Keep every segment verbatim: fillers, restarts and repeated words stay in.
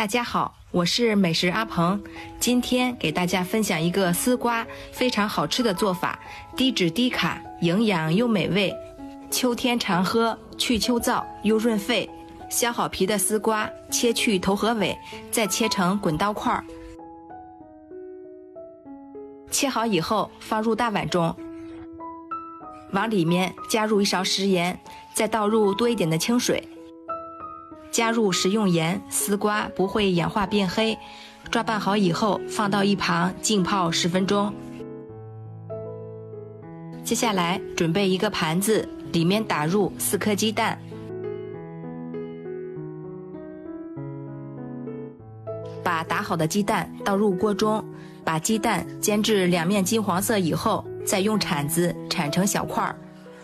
大家好，我是美食阿鹏，今天给大家分享一个丝瓜非常好吃的做法，低脂低卡，营养又美味。秋天常喝，去秋燥又润肺。削好皮的丝瓜，切去头和尾，再切成滚刀块。切好以后，放入大碗中，往里面加入一勺食盐，再倒入多一点的清水。加入食用盐，丝瓜不会氧化变黑。抓拌好以后，放到一旁浸泡十分钟。接下来准备一个盘子，里面打入四颗鸡蛋，把打好的鸡蛋倒入锅中，把鸡蛋煎至两面金黄色以后，再用铲子铲成小块儿。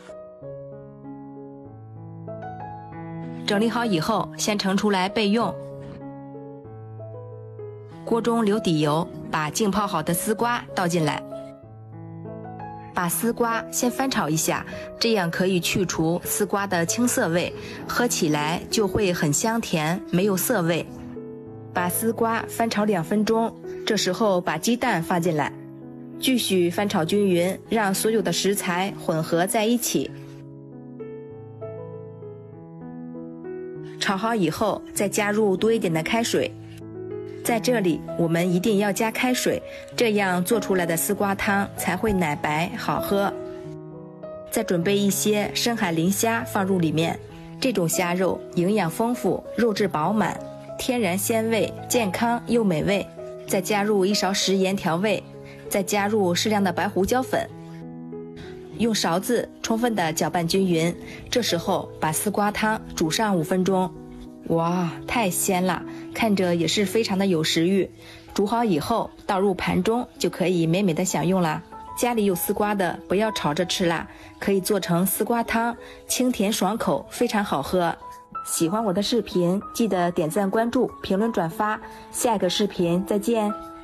整理好以后，先盛出来备用。锅中留底油，把浸泡好的丝瓜倒进来，把丝瓜先翻炒一下，这样可以去除丝瓜的青涩味，喝起来就会很香甜，没有涩味。把丝瓜翻炒两分钟，这时候把鸡蛋放进来，继续翻炒均匀，让所有的食材混合在一起。炒好以后，再加入多一点的开水。在这里我们一定要加开水，这样做出来的丝瓜汤才会奶白好喝。再准备一些深海磷虾放入里面，这种虾肉营养丰富，肉质饱满，天然鲜味，健康又美味。再加入一勺食盐调味，再加入适量的白胡椒粉，用勺子充分的搅拌均匀。这时候把丝瓜汤煮上五分钟。哇，太鲜了，看着也是非常的有食欲。煮好以后倒入盘中，就可以美美的享用啦。家里有丝瓜的不要炒着吃啦，可以做成丝瓜汤，清甜爽口，非常好喝。喜欢我的视频，记得点赞关注评论转发，下一个视频再见。